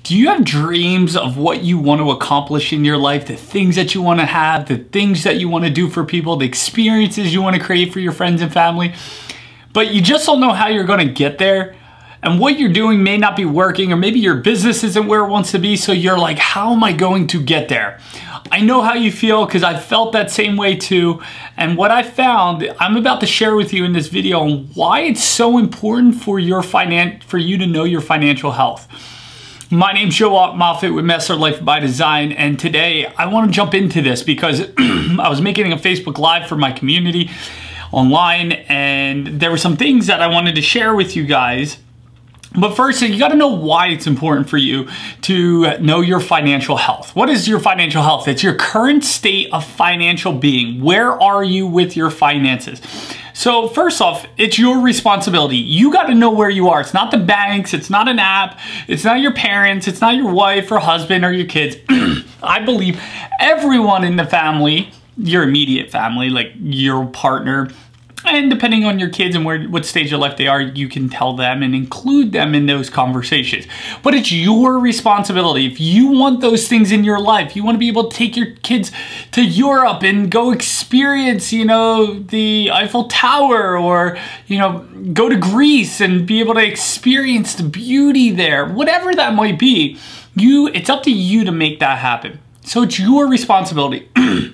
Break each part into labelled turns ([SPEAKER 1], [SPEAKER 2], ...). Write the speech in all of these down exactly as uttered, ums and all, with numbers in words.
[SPEAKER 1] Do you have dreams of what you want to accomplish in your life, the things that you want to have, the things that you want to do for people, the experiences you want to create for your friends and family, but you just don't know how you're going to get there? And what you're doing may not be working, or maybe your business isn't where it wants to be, so you're like, how am I going to get there? I know how you feel because I felt that same way too. And what I found, I'm about to share with you in this video on why it's so important for your finan- for you to know your financial health. My name's Joe Moffett with Master Life by Design, and today I want to jump into this because I was making a Facebook Live for my community online, and there were some things that I wanted to share with you guys. But first, you got to know why it's important for you to know your financial health. What is your financial health? It's your current state of financial being. Where are you with your finances? So first off, it's your responsibility. You got to know where you are. It's not the banks. It's not an app. It's not your parents. It's not your wife or husband or your kids. I believe everyone in the family, your immediate family, like your partner, and depending on your kids and where what stage of life they are, you can tell them and include them in those conversations. But it's your responsibility. If you want those things in your life, you want to be able to take your kids to Europe and go experience, you know, the Eiffel Tower, or, you know, go to Greece and be able to experience the beauty there, whatever that might be, you, it's up to you to make that happen. So it's your responsibility.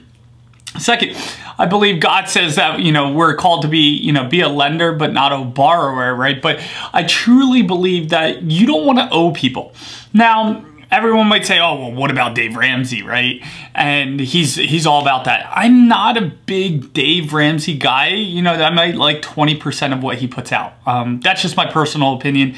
[SPEAKER 1] Second, I believe God says that, you know, we're called to be, you know, be a lender, but not a borrower, right? But I truly believe that you don't want to owe people. Now, everyone might say, oh, well, what about Dave Ramsey, right? And he's he's all about that. I'm not a big Dave Ramsey guy. You know, I might like twenty percent of what he puts out. Um, that's just my personal opinion.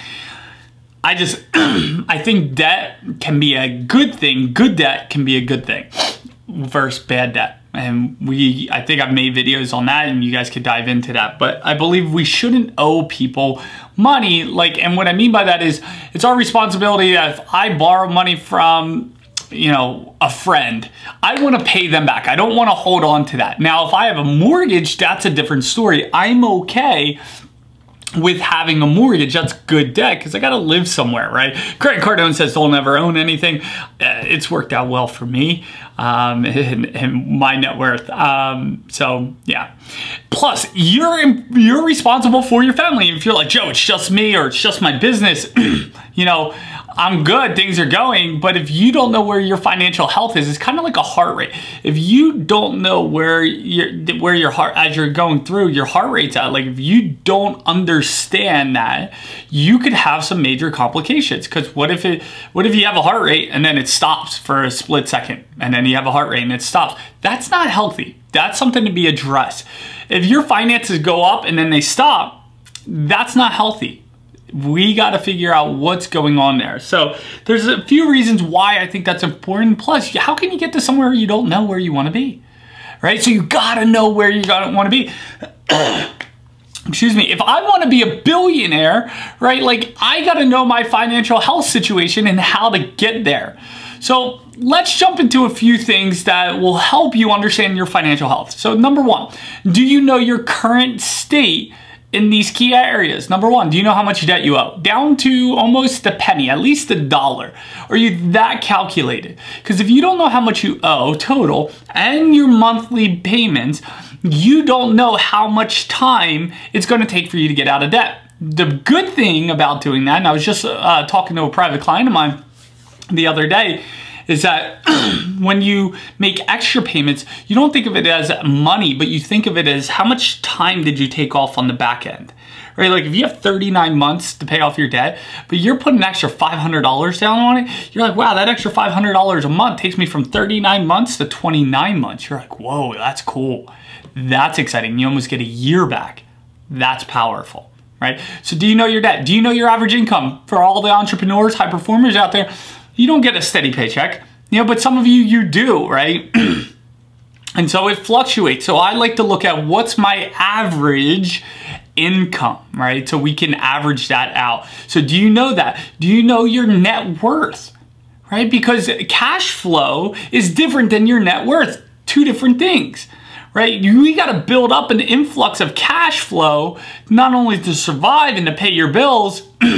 [SPEAKER 1] I just, I think debt can be a good thing. Good debt can be a good thing versus bad debt. And we, I think I've made videos on that, and you guys could dive into that. But I believe we shouldn't owe people money. Like, and what I mean by that is it's our responsibility that if I borrow money from, you know, a friend, I want to pay them back. I don't want to hold on to that. Now, if I have a mortgage, that's a different story. I'm okay with having a mortgage. That's good debt because I got to live somewhere, right? Grant Cardone says don't ever own anything. Uh, it's worked out well for me um, and, and my net worth. Um, so yeah. Plus, you're you're responsible for your family. If you're like, Joe, it's just me or it's just my business, you know, I'm good, things are going, but if you don't know where your financial health is, it's kind of like a heart rate. If you don't know where your where your heart, as you're going through, your heart rate's at, like if you don't understand that, you could have some major complications. Because what if it, what if you have a heart rate and then it stops for a split second, and then you have a heart rate and it stops? That's not healthy. That's something to be addressed. If your finances go up and then they stop, that's not healthy. We got to figure out what's going on there. So there's a few reasons why I think that's important. Plus, how can you get to somewhere you don't know where you want to be, right? So you got to know where you got to want to be. Excuse me. If I want to be a billionaire, right? Like I got to know my financial health situation and how to get there. So let's jump into a few things that will help you understand your financial health. So number one, do you know your current state in these key areas? Number one, do you know how much debt you owe? Down to almost a penny, at least a dollar. Are you that calculated? Because if you don't know how much you owe total and your monthly payments, you don't know how much time it's going to take for you to get out of debt. The good thing about doing that, and I was just uh, talking to a private client of mine the other day, is that when you make extra payments, you don't think of it as money, but you think of it as how much time did you take off on the back end, right? Like if you have thirty-nine months to pay off your debt, but you're putting an extra five hundred dollars down on it, you're like, wow, that extra five hundred dollars a month takes me from thirty-nine months to twenty-nine months. You're like, whoa, that's cool. That's exciting. You almost get a year back. That's powerful, right? So do you know your debt? Do you know your average income? For all the entrepreneurs, high performers out there, you don't get a steady paycheck, you know, but some of you, you do, right? And so it fluctuates. So I like to look at what's my average income, right? So we can average that out. So do you know that? Do you know your net worth, right? Because cash flow is different than your net worth. Two different things, right? We got to build up an influx of cash flow, not only to survive and to pay your bills,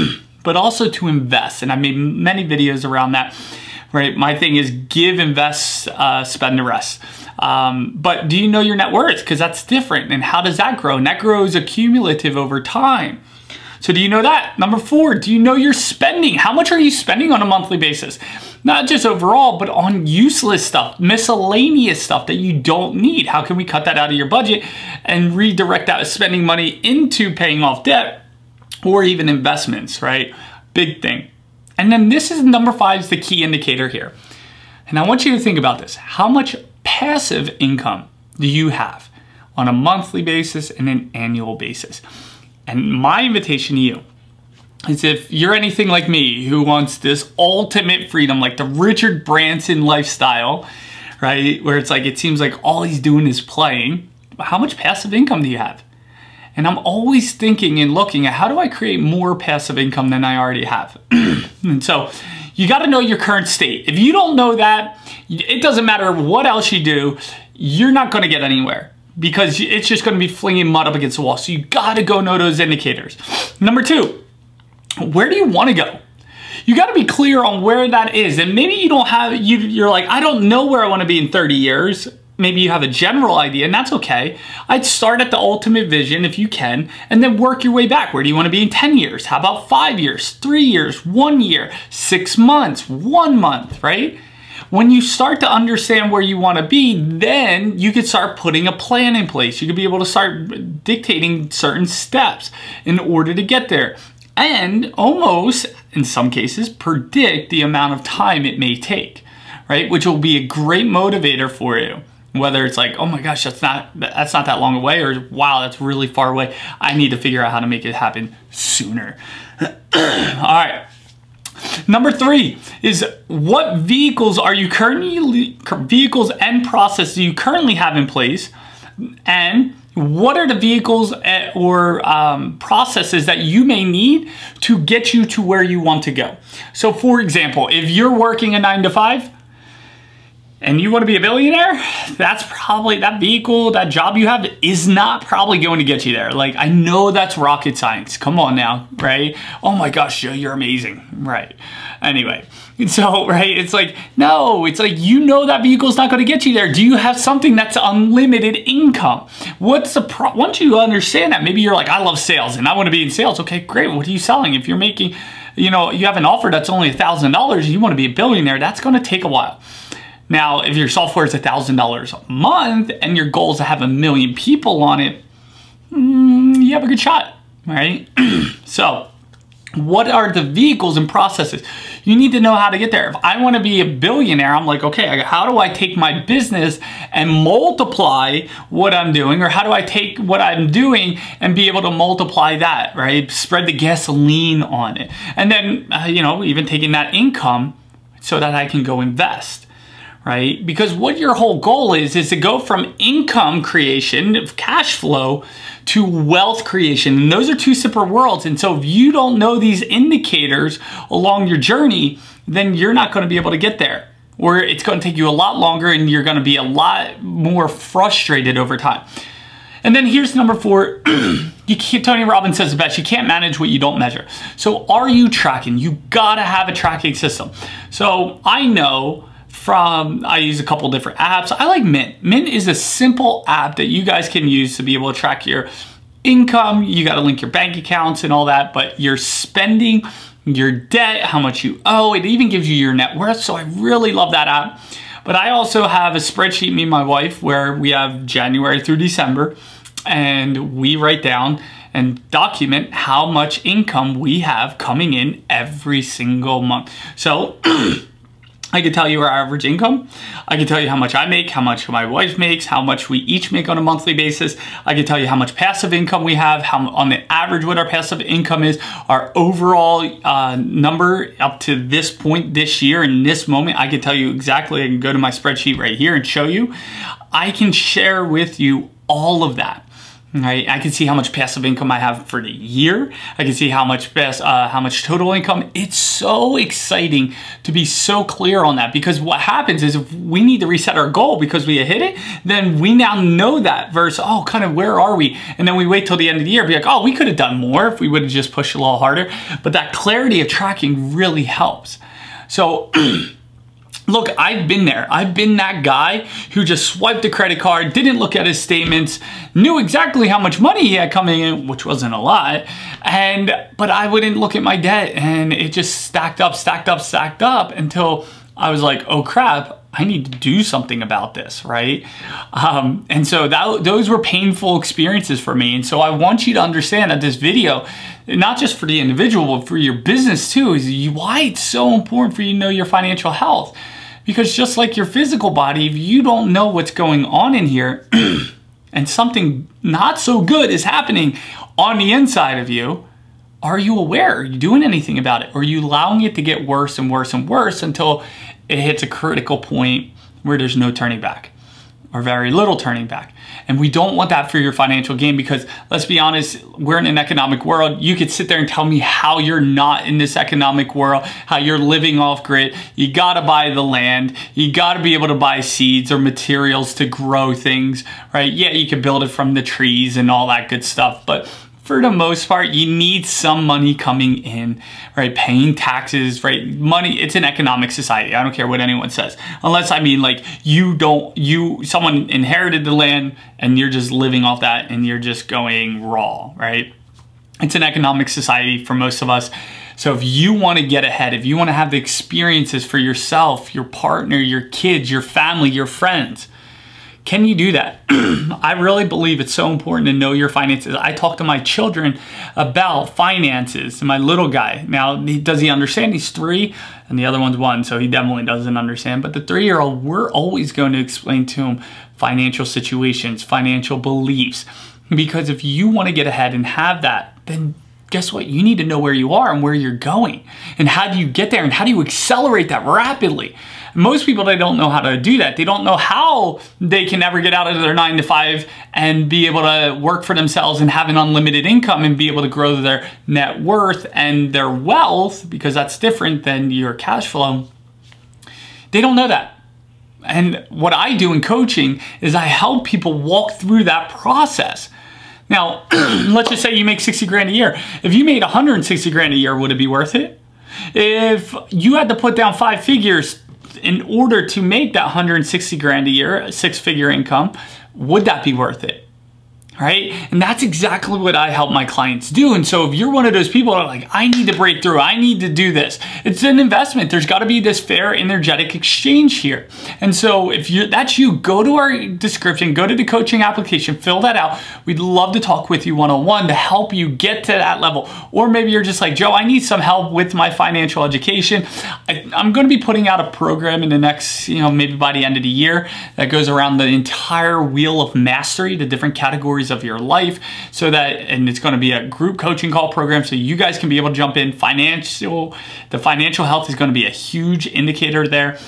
[SPEAKER 1] but also to invest. And I made many videos around that, right? My thing is give, invest, uh, spend the rest. Um, but do you know your net worth? Because that's different. And how does that grow? And that grows accumulative over time. So do you know that? Number four, do you know your spending? How much are you spending on a monthly basis? Not just overall, but on useless stuff, miscellaneous stuff that you don't need. How can we cut that out of your budget and redirect that spending money into paying off debt or even investments, right? Big thing. And then this is number five, is the key indicator here. And I want you to think about this. How much passive income do you have on a monthly basis and an annual basis? And my invitation to you is, if you're anything like me who wants this ultimate freedom, like the Richard Branson lifestyle, right? Where it's like, it seems like all he's doing is playing. How much passive income do you have? And I'm always thinking and looking at, how do I create more passive income than I already have? And so you got to know your current state. If you don't know that, it doesn't matter what else you do, you're not going to get anywhere, because it's just going to be flinging mud up against the wall. So you got to go know those indicators. Number two, where do you want to go? You got to be clear on where that is. And maybe you don't have, you, you're like, I don't know where I want to be in thirty years. Maybe you have a general idea, and that's okay. I'd start at the ultimate vision if you can, and then work your way back. Where do you want to be in ten years? How about five years, three years, one year, six months, one month, right? When you start to understand where you want to be, then you can start putting a plan in place. You can be able to start dictating certain steps in order to get there. And almost, in some cases, predict the amount of time it may take, right? Which will be a great motivator for you. Whether it's like, oh my gosh, that's not, that's not that long away, or wow, that's really far away. I need to figure out how to make it happen sooner. All right. Number three is, what vehicles are you currently, vehicles and processes do you currently have in place? And what are the vehicles or um, processes that you may need to get you to where you want to go? So for example, if you're working a nine to five, and you want to be a billionaire, that's probably, that vehicle, that job you have is not probably going to get you there. Like, I know that's rocket science. Come on now, right? Oh my gosh, Joe, you're amazing, right? Anyway, so, right, it's like, no, it's like, you know that vehicle's not going to get you there. Do you have something that's unlimited income? What's the pro, once you understand that, maybe you're like, I love sales and I want to be in sales. Okay, great. What are you selling? If you're making, you know, you have an offer that's only a thousand dollars, you want to be a billionaire, that's going to take a while. Now, if your software is one thousand dollars a month and your goal is to have a million people on it, mm, you have a good shot, right? So, what are the vehicles and processes? You need to know how to get there. If I want to be a billionaire, I'm like, okay, how do I take my business and multiply what I'm doing? Or how do I take what I'm doing and be able to multiply that, right? Spread the gasoline on it. And then, uh, you know, even taking that income so that I can go invest. Right? Because what your whole goal is, is to go from income creation, of cash flow, to wealth creation. And those are two separate worlds. And so if you don't know these indicators along your journey, then you're not going to be able to get there. Or it's going to take you a lot longer and you're going to be a lot more frustrated over time. And then here's number four. You can't, Tony Robbins says it best, you can't manage what you don't measure. So are you tracking? You got to have a tracking system. So I know from, I use a couple different apps. I like Mint. Mint is a simple app that you guys can use to be able to track your income. You got to link your bank accounts and all that, but your spending, your debt, how much you owe. It even gives you your net worth. So I really love that app. But I also have a spreadsheet, me and my wife, where we have January through December, and we write down and document how much income we have coming in every single month. So I can tell you our average income. I can tell you how much I make, how much my wife makes, how much we each make on a monthly basis. I can tell you how much passive income we have, how on the average what our passive income is, our overall uh, number up to this point this year in this moment. I can tell you exactly. I can go to my spreadsheet right here and show you. I can share with you all of that. Right? I can see how much passive income I have for the year. I can see how much best, uh, how much total income. It's so exciting to be so clear on that, because what happens is if we need to reset our goal because we hit it, then we now know that versus, oh, kind of where are we? And then we wait till the end of the year, be like, oh, we could have done more if we would have just pushed a little harder. But that clarity of tracking really helps. So look, I've been there. I've been that guy who just swiped the credit card, didn't look at his statements, knew exactly how much money he had coming in, which wasn't a lot, and but I wouldn't look at my debt, and it just stacked up, stacked up, stacked up until I was like, oh crap, I need to do something about this, right? Um, and so that, those were painful experiences for me. And so I want you to understand that this video, not just for the individual, but for your business too, is why it's so important for you to know your financial health. Because just like your physical body, if you don't know what's going on in here and something not so good is happening on the inside of you, are you aware? Are you doing anything about it? Or are you allowing it to get worse and worse and worse until it hits a critical point where there's no turning back or very little turning back? And we don't want that for your financial gain, because let's be honest, we're in an economic world. You could sit there and tell me how you're not in this economic world, how you're living off grid. You gotta buy the land. You gotta be able to buy seeds or materials to grow things, right? Yeah, you can build it from the trees and all that good stuff, but for the most part, you need some money coming in, right? Paying taxes, right? Money, it's an economic society. I don't care what anyone says. Unless, I mean, like, you don't, you, someone inherited the land and you're just living off that and you're just going raw, right? It's an economic society for most of us. So if you want to get ahead, if you want to have the experiences for yourself, your partner, your kids, your family, your friends, can you do that? I really believe it's so important to know your finances. I talk to my children about finances, my little guy. Now, does he understand? He's three and the other one's one, so he definitely doesn't understand. But the three-year-old, we're always going to explain to him financial situations, financial beliefs. Because if you want to get ahead and have that, then guess what? You need to know where you are and where you're going. And how do you get there? And how do you accelerate that rapidly? Most people, they don't know how to do that. They don't know how they can ever get out of their nine to five and be able to work for themselves and have an unlimited income and be able to grow their net worth and their wealth, because that's different than your cash flow. They don't know that. And what I do in coaching is I help people walk through that process. Now, let's just say you make sixty grand a year. If you made one hundred sixty grand a year, would it be worth it? If you had to put down five figures in order to make that one hundred sixty grand a year, a six-figure income, would that be worth it? Right? And that's exactly what I help my clients do. And so if you're one of those people that are like, I need to break through, I need to do this, it's an investment. There's got to be this fair, energetic exchange here. And so if you that's you, go to our description, go to the coaching application, fill that out. We'd love to talk with you one-on-one to help you get to that level. Or maybe you're just like, Joe, I need some help with my financial education. I, I'm going to be putting out a program in the next, you know, maybe by the end of the year that goes around the entire wheel of mastery, the different categories of your life, so that, and it's going to be a group coaching call program so you guys can be able to jump in. Financial, the financial health is going to be a huge indicator there.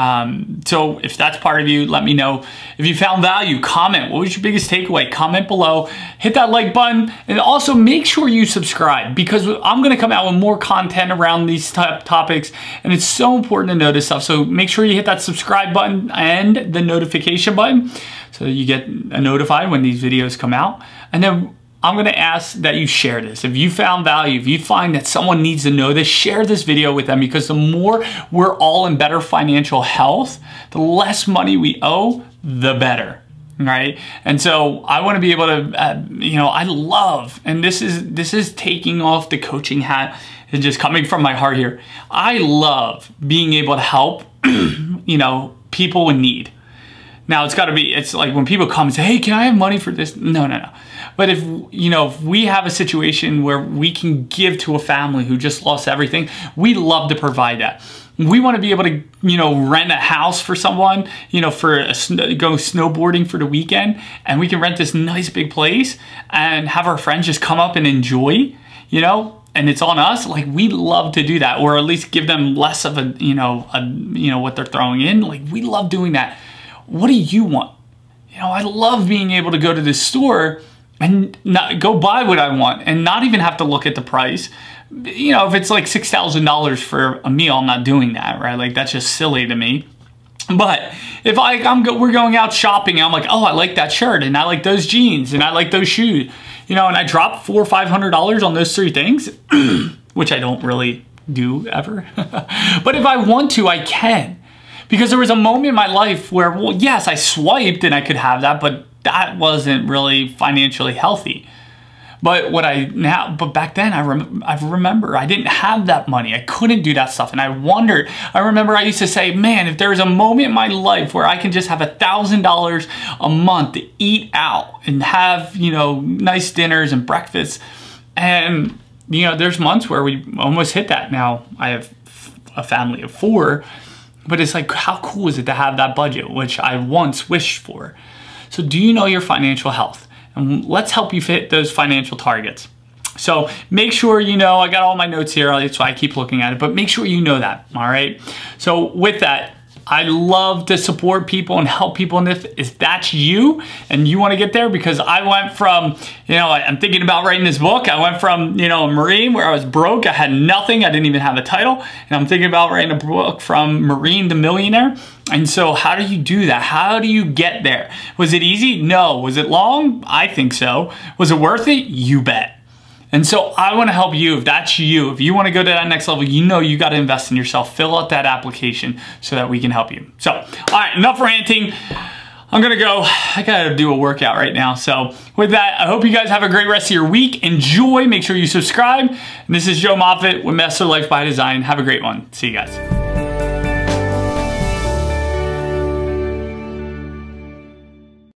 [SPEAKER 1] Um, so if that's part of you, let me know. If you found value, comment. What was your biggest takeaway? Comment below. Hit that like button, and also make sure you subscribe, because I'm going to come out with more content around these type topics, and it's so important to know this stuff. So make sure you hit that subscribe button and the notification button so that you get notified when these videos come out. And then I'm gonna ask that you share this. If you found value, if you find that someone needs to know this, share this video with them, because the more we're all in better financial health, the less money we owe, the better, right? And so I wanna be able to, uh, you know, I love, and this is, this is taking off the coaching hat and just coming from my heart here. I love being able to help, you know, people in need. Now it's gotta be, it's like when people come and say, hey, can I have money for this? No, no, no. But if, you know, if we have a situation where we can give to a family who just lost everything, we love to provide that. We want to be able to, you know, rent a house for someone, you know, for a, go snowboarding for the weekend, and we can rent this nice big place and have our friends just come up and enjoy, you know, and it's on us. Like, we love to do that, or at least give them less of a, you know, a, you know, what they're throwing in. Like, we love doing that. What do you want? You know, I love being able to go to this store and not, go buy what I want and not even have to look at the price. You know, if it's like six thousand dollars for a meal, I'm not doing that, right? Like, that's just silly to me. But if I, I'm go, we're going out shopping, and I'm like, oh, I like that shirt, and I like those jeans, and I like those shoes, you know, and I drop four or five hundred dollars on those three things, which I don't really do ever. But if I want to, I can, because there was a moment in my life where, well, yes, I swiped and I could have that, but that wasn't really financially healthy. But what I now, but back then I, rem, I remember I didn't have that money. I couldn't do that stuff. And I wondered, I remember I used to say, man, if there's a moment in my life where I can just have a thousand dollars a month to eat out and have, you know, nice dinners and breakfasts. And, you know, there's months where we almost hit that. Now I have a family of four, but it's like, how cool is it to have that budget, which I once wished for? So do you know your financial health? And let's help you fit those financial targets. So make sure you know, I got all my notes here, that's why I keep looking at it, but make sure you know that, all right? So with that, I love to support people and help people in this. If that's you and you want to get there, because I went from, you know, I'm thinking about writing this book. I went from, you know, a Marine where I was broke. I had nothing. I didn't even have a title. And I'm thinking about writing a book from Marine to millionaire. And so how do you do that? How do you get there? Was it easy? No. Was it long? I think so. Was it worth it? You bet. And so I want to help you. If that's you, if you want to go to that next level, you know you got to invest in yourself. Fill out that application so that we can help you. So, all right, enough ranting. I'm going to go. I got to do a workout right now. So with that, I hope you guys have a great rest of your week. Enjoy. Make sure you subscribe. And this is Joe Moffitt with Master Life by Design. Have a great one. See you guys.